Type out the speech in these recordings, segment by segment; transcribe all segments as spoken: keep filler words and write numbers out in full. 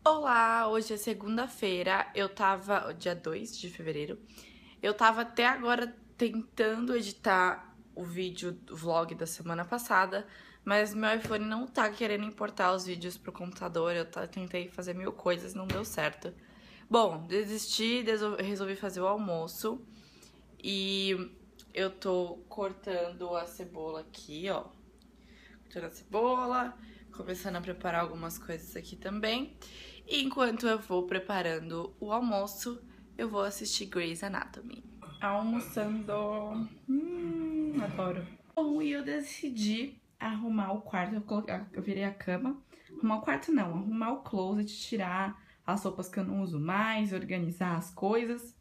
Olá, hoje é segunda-feira, eu tava, dia dois de fevereiro, eu tava até agora tentando editar o vídeo do vlog da semana passada, mas meu iPhone não tá querendo importar os vídeos pro computador, eu tá, tentei fazer mil coisas, não deu certo. Bom, desisti, resolvi fazer o almoço e eu tô cortando a cebola aqui, ó, cortando a cebola, começando a preparar algumas coisas aqui também. E enquanto eu vou preparando o almoço, eu vou assistir Grey's Anatomy. Almoçando. Hum, adoro. Bom, e eu decidi arrumar o quarto, eu, colocar, eu virei a cama. Arrumar o quarto não, arrumar o closet, tirar as roupas que eu não uso mais, organizar as coisas.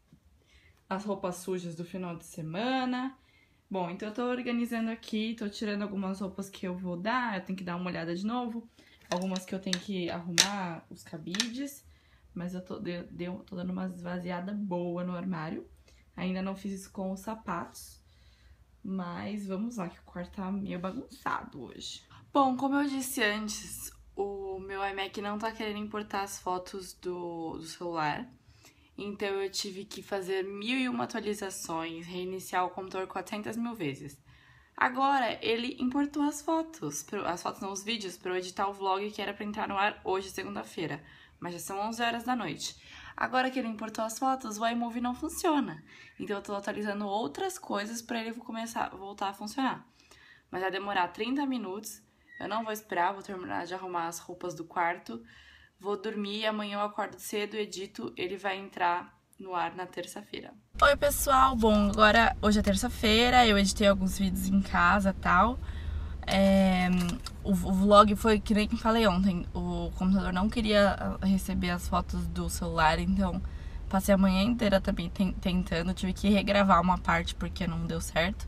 As roupas sujas do final de semana. Bom, então eu tô organizando aqui, tô tirando algumas roupas que eu vou dar, eu tenho que dar uma olhada de novo. Algumas que eu tenho que arrumar os cabides, mas eu tô, deu, deu, tô dando uma esvaziada boa no armário. Ainda não fiz isso com os sapatos, mas vamos lá, que o quarto tá meio bagunçado hoje. Bom, como eu disse antes, o meu iMac não tá querendo importar as fotos do, do celular. Então eu tive que fazer mil e uma atualizações, reiniciar o computador quatrocentas mil vezes. Agora ele importou as fotos, as fotos não, os vídeos, para eu editar o vlog que era para entrar no ar hoje, segunda-feira. Mas já são onze horas da noite. Agora que ele importou as fotos, o iMovie não funciona. Então eu tô atualizando outras coisas para ele começar, voltar a funcionar. Mas vai demorar trinta minutos, eu não vou esperar, vou terminar de arrumar as roupas do quarto. Vou dormir, amanhã eu acordo cedo, edito, ele vai entrar no ar na terça-feira. Oi pessoal, bom, agora hoje é terça-feira, eu editei alguns vídeos em casa e tal. É, o, o vlog foi que nem falei ontem, o computador não queria receber as fotos do celular, então passei a manhã inteira também tentando, tive que regravar uma parte porque não deu certo.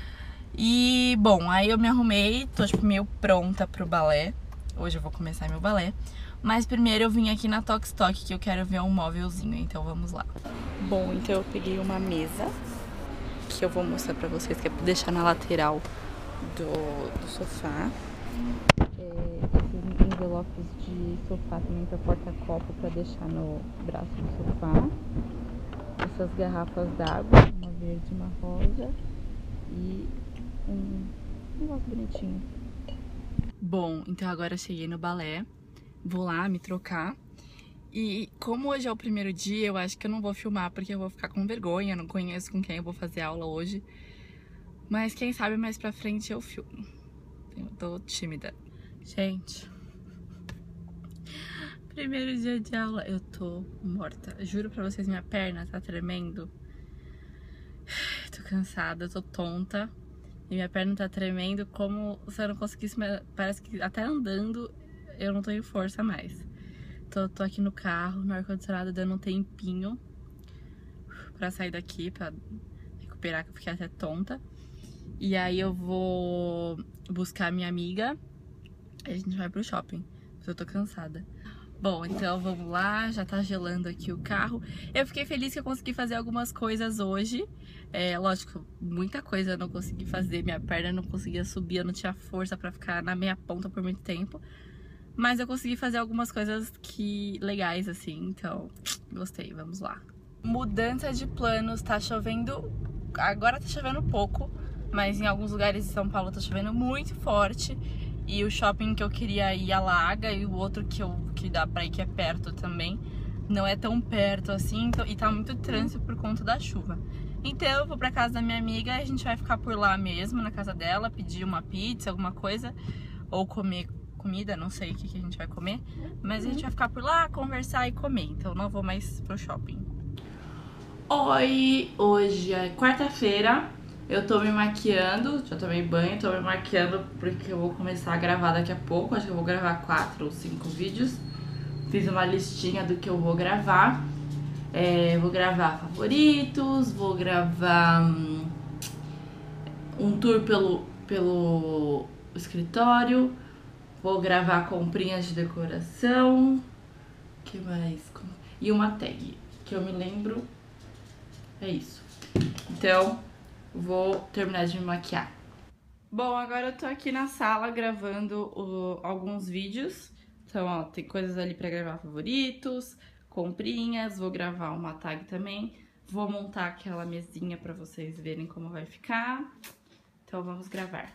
E bom, aí eu me arrumei, tô tipo meio pronta pro balé, hoje eu vou começar meu balé. Mas primeiro eu vim aqui na Tok Stock, que eu quero ver um móvelzinho, então vamos lá. Bom, então eu peguei uma mesa, que eu vou mostrar pra vocês, que é pra deixar na lateral do, do sofá. É, esses envelopes de sofá também pra porta-copo, pra deixar no braço do sofá. Essas garrafas d'água, uma verde e uma rosa. E um negócio bonitinho. Bom, então agora eu cheguei no balé. Vou lá me trocar. E como hoje é o primeiro dia, eu acho que eu não vou filmar porque eu vou ficar com vergonha, eu não conheço com quem eu vou fazer aula hoje. Mas quem sabe mais pra frente eu filmo. Eu tô tímida. Gente, primeiro dia de aula, eu tô morta. Juro pra vocês, minha perna tá tremendo. Tô cansada, tô tonta. E minha perna tá tremendo como se eu não conseguisse, parece que até andando eu não tenho força mais. Tô, tô aqui no carro, no ar-condicionado, dando um tempinho pra sair daqui, pra recuperar, que eu fiquei até tonta. E aí eu vou buscar minha amiga e a gente vai pro shopping, porque eu tô cansada. Bom, então vamos lá, já tá gelando aqui o carro. Eu fiquei feliz que eu consegui fazer algumas coisas hoje. É, lógico, muita coisa eu não consegui fazer, minha perna não conseguia subir, eu não tinha força pra ficar na meia ponta por muito tempo. Mas eu consegui fazer algumas coisas que legais, assim, então gostei, vamos lá. Mudança de planos, tá chovendo, agora tá chovendo pouco, mas em alguns lugares de São Paulo tá chovendo muito forte. E o shopping que eu queria ir alaga e o outro que, eu, que dá pra ir que é perto também, não é tão perto assim, então, e tá muito trânsito por conta da chuva. Então eu vou pra casa da minha amiga e a gente vai ficar por lá mesmo, na casa dela, pedir uma pizza, alguma coisa, ou comer comida, não sei o que, que a gente vai comer, mas a gente vai ficar por lá, conversar e comer, então não vou mais pro shopping. Oi, hoje é quarta-feira, eu tô me maquiando, já tomei banho, tô me maquiando porque eu vou começar a gravar daqui a pouco, acho que eu vou gravar quatro ou cinco vídeos, fiz uma listinha do que eu vou gravar, é, vou gravar favoritos, vou gravar um, um tour pelo, pelo escritório, vou gravar comprinhas de decoração, que mais? E uma tag, que eu me lembro, é isso. Então, vou terminar de me maquiar. Bom, agora eu tô aqui na sala gravando o, alguns vídeos. Então, ó, tem coisas ali pra gravar favoritos, comprinhas, vou gravar uma tag também. Vou montar aquela mesinha pra vocês verem como vai ficar. Então, vamos gravar.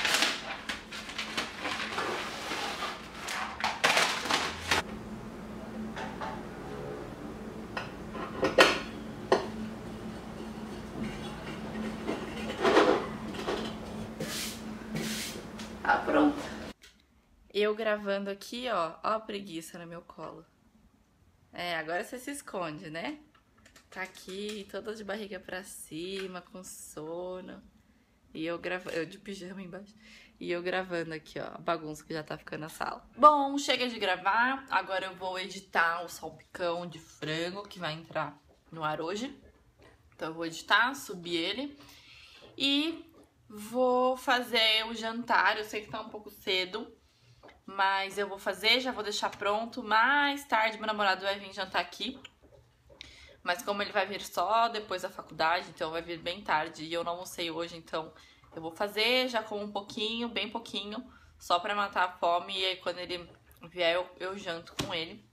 Ah, pronto. Eu gravando aqui, ó, ó a preguiça no meu colo. É, agora você se esconde, né? Tá aqui, toda de barriga pra cima, com sono. E eu gravando, eu de pijama embaixo. E eu gravando aqui, ó, a bagunça que já tá ficando na sala. Bom, chega de gravar. Agora eu vou editar o salpicão de frango que vai entrar no ar hoje. Então eu vou editar, subir ele. E vou fazer o jantar. Eu sei que tá um pouco cedo, mas eu vou fazer, já vou deixar pronto. Mais tarde meu namorado vai vir jantar aqui. Mas como ele vai vir só depois da faculdade, então vai vir bem tarde. E eu não almocei hoje, então eu vou fazer, já como um pouquinho, bem pouquinho, só pra matar a fome. E aí quando ele vier eu, eu janto com ele.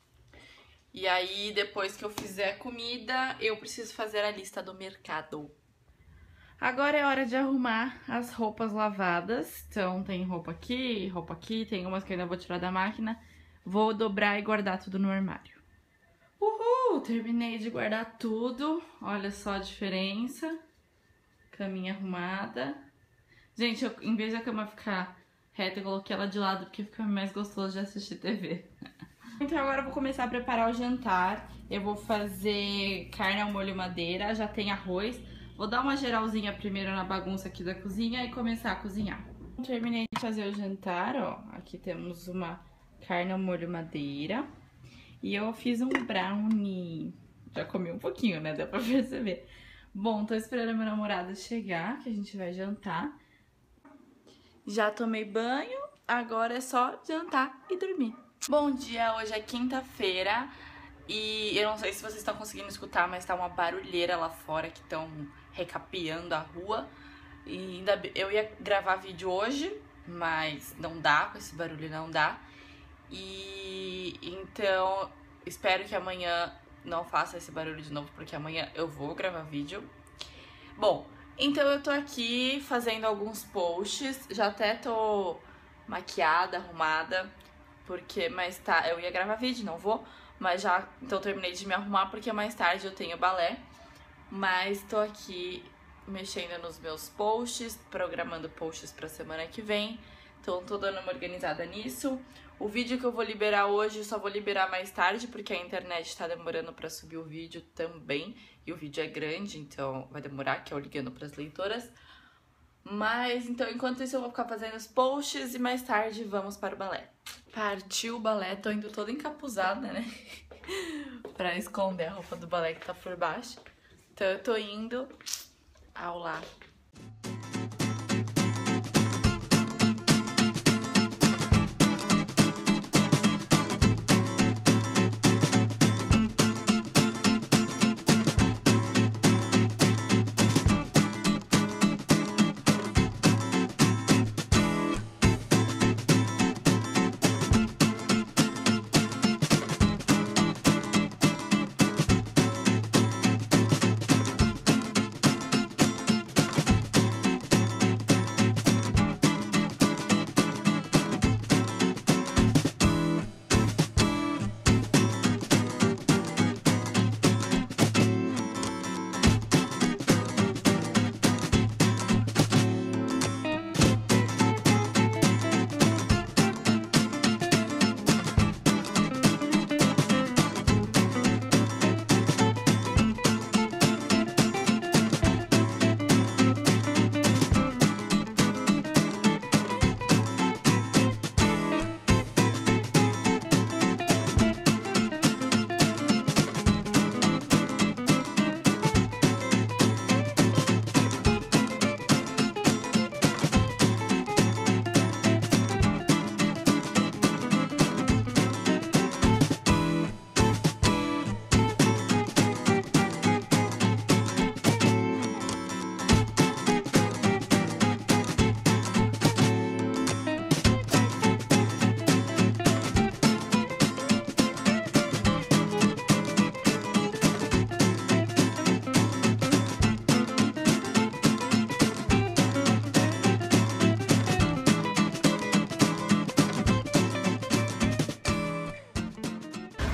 E aí depois que eu fizer a comida, eu preciso fazer a lista do mercado. Agora é hora de arrumar as roupas lavadas. Então tem roupa aqui, roupa aqui, tem umas que eu ainda vou tirar da máquina. Vou dobrar e guardar tudo no armário. Uhul! Terminei de guardar tudo. Olha só a diferença. Caminha arrumada. Gente, eu, em vez da cama ficar reta, eu coloquei ela de lado porque fica mais gostoso de assistir T V. Então agora eu vou começar a preparar o jantar. Eu vou fazer carne ao molho madeira, já tem arroz. Vou dar uma geralzinha primeiro na bagunça aqui da cozinha e começar a cozinhar. Terminei de fazer o jantar, ó. Aqui temos uma carne ao molho madeira. E eu fiz um brownie. Já comi um pouquinho, né? Dá pra perceber. Bom, tô esperando meu namorado chegar, que a gente vai jantar. Já tomei banho, agora é só jantar e dormir. Bom dia, hoje é quinta-feira. E eu não sei se vocês estão conseguindo escutar, mas tá uma barulheira lá fora que estão recapeando a rua. E ainda eu ia gravar vídeo hoje, mas não dá, com esse barulho não dá. E então espero que amanhã não faça esse barulho de novo, porque amanhã eu vou gravar vídeo. Bom, então eu tô aqui fazendo alguns posts, já até tô maquiada, arrumada, porque mais tarde eu ia gravar vídeo, não vou, mas já então terminei de me arrumar porque mais tarde eu tenho balé. Mas tô aqui mexendo nos meus posts, programando posts pra semana que vem. Então tô dando uma organizada nisso. O vídeo que eu vou liberar hoje, eu só vou liberar mais tarde, porque a internet tá demorando pra subir o vídeo também. E o vídeo é grande, então vai demorar, que é o Ligando pras Leitoras. Mas, então, enquanto isso eu vou ficar fazendo os posts e mais tarde vamos para o balé. Partiu o balé, tô indo toda encapuzada, né? Pra esconder a roupa do balé que tá por baixo. Então eu tô indo ao lá.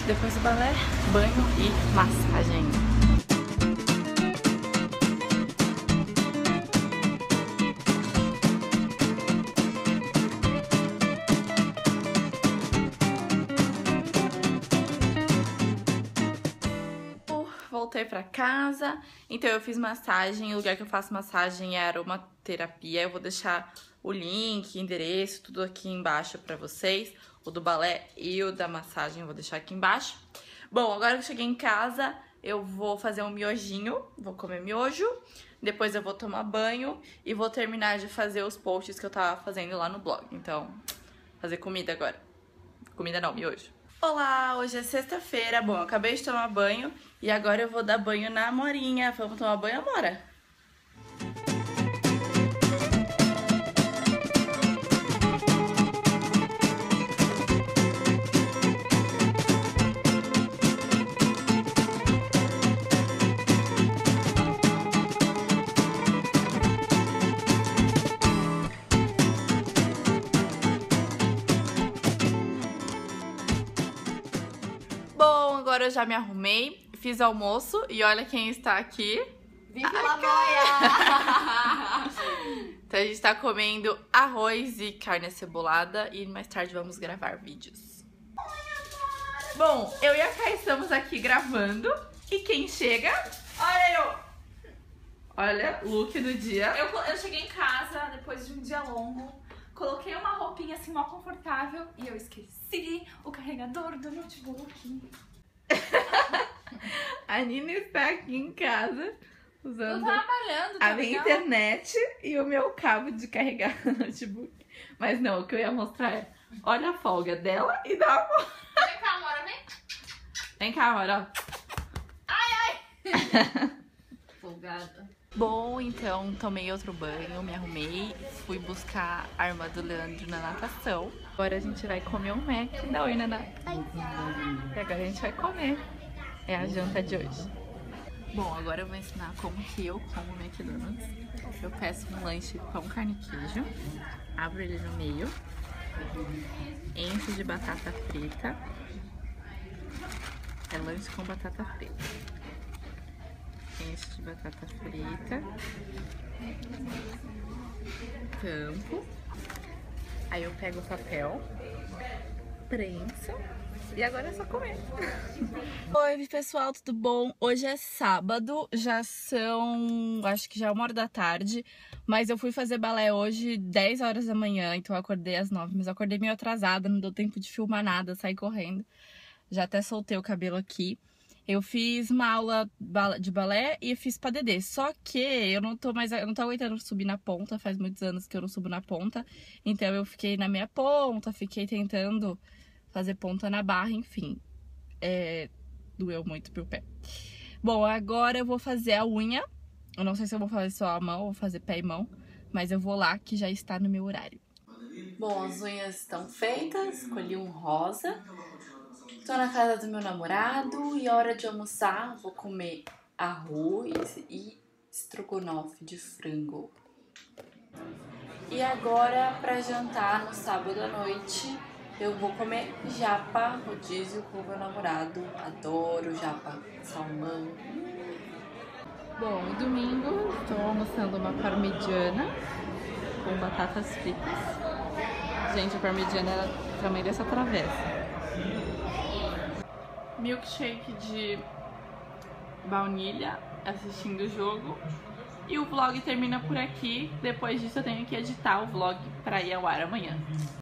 Depois do balé, banho e massagem. Voltei pra casa, então eu fiz massagem. O lugar que eu faço massagem é aromaterapia. Eu vou deixar o link, endereço, tudo aqui embaixo pra vocês. O do balé e o da massagem eu vou deixar aqui embaixo. Bom, agora que eu cheguei em casa, eu vou fazer um miojinho, vou comer miojo. Depois eu vou tomar banho e vou terminar de fazer os posts que eu tava fazendo lá no blog. Então, fazer comida agora. Comida não, miojo. Olá, hoje é sexta-feira. Bom, eu acabei de tomar banho e agora eu vou dar banho na Amorinha. Vamos tomar banho, Amora? Bom, agora eu já me arrumei, fiz almoço e olha quem está aqui. Viva la boia! Então a gente tá comendo arroz e carne acebolada e mais tarde vamos gravar vídeos. Bom, eu e a Kai estamos aqui gravando e quem chega? Olha eu! Olha, look do dia. eu! Eu cheguei em casa depois de um dia longo, coloquei uma roupinha assim mó confortável e eu esqueci o carregador do notebook. A Nina está aqui em casa usando Tô trabalhando, tá a minha ligado? internet e o meu cabo de carregar o notebook. Mas não, o que eu ia mostrar é, olha a folga dela e da Amora. Vem cá, Amora, vem. Vem cá, Amora, ó. Folgada. Bom, então tomei outro banho, me arrumei, fui buscar a irmã do Leandro na natação. Agora a gente vai comer um Mac. Dá oi, Naná. E agora a gente vai comer. É a janta de hoje. Bom, agora eu vou ensinar como que eu como McDonald's. Eu peço um lanche pão, carne e queijo, abro ele no meio, encho de batata frita. É lanche com batata frita. Encho de batata frita, tampo, aí eu pego o papel, prenso e agora é só comer. Oi pessoal, tudo bom? Hoje é sábado, já são, acho que já é uma hora da tarde, mas eu fui fazer balé hoje dez horas da manhã, então eu acordei às nove, mas eu acordei meio atrasada, não deu tempo de filmar nada, saí correndo, já até soltei o cabelo aqui. Eu fiz uma aula de balé e fiz P A D D, só que eu não tô mais, eu não tô aguentando subir na ponta, faz muitos anos que eu não subo na ponta, então eu fiquei na minha ponta, fiquei tentando fazer ponta na barra, enfim, é, doeu muito meu pé. Bom, agora eu vou fazer a unha, eu não sei se eu vou fazer só a mão ou vou fazer pé e mão, mas eu vou lá que já está no meu horário. Bom, as unhas estão feitas, escolhi um rosa. Tô na casa do meu namorado e a hora de almoçar vou comer arroz e estrogonofe de frango. E agora, pra jantar no sábado à noite, eu vou comer japa rodízio com o meu namorado. Adoro japa, salmão. Bom, no domingo estou almoçando uma parmegiana com batatas fritas. Gente, a parmegiana é o tamanho dessa travessa. Milkshake de baunilha, assistindo o jogo. E o vlog termina por aqui. Depois disso eu tenho que editar o vlog para ir ao ar amanhã.